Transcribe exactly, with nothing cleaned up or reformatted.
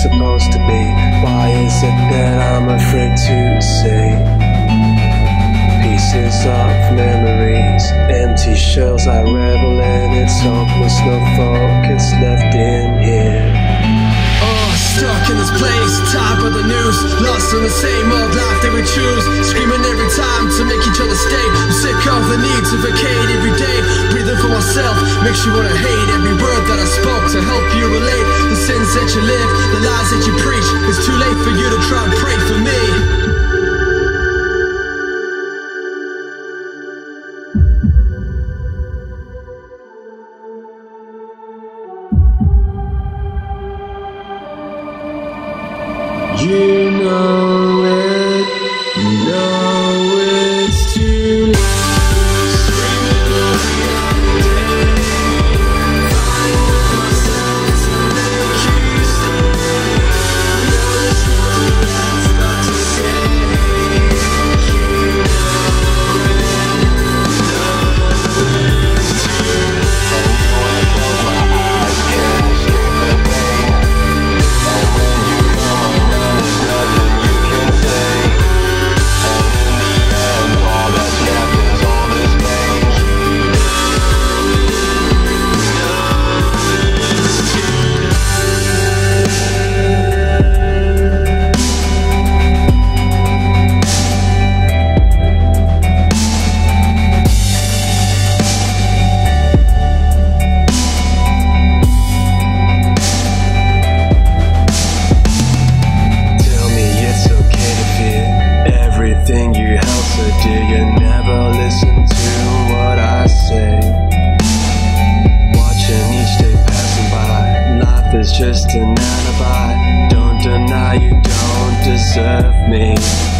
supposed to be? Why is it that I'm afraid to say? Pieces of memories, empty shells I revel in. It's hopeless, no focus left in here. Oh, stuck in this place, tied by the noose, lost in the same old life that we choose, screaming every time to make each other stay. I'm sick of the need to vacate every day, breathing for myself makes you wanna hate every word that I spoke to help you relate. The sins that you live, the lies that you preach, it's too late for you to try and pray for me. You know it, you know it's too late. Screaming every day, finding myself to make you stay. There's nothing left to say. You know it, know it's too late. And when I close my eyes, can't escape the pain. And when you come around, nothing you can say, and in the end, all that's left is all this pain. It's too everything you held so dear, you never listen to what I say. Watching each day passing by, life is just an alibi. Don't deny you don't deserve me.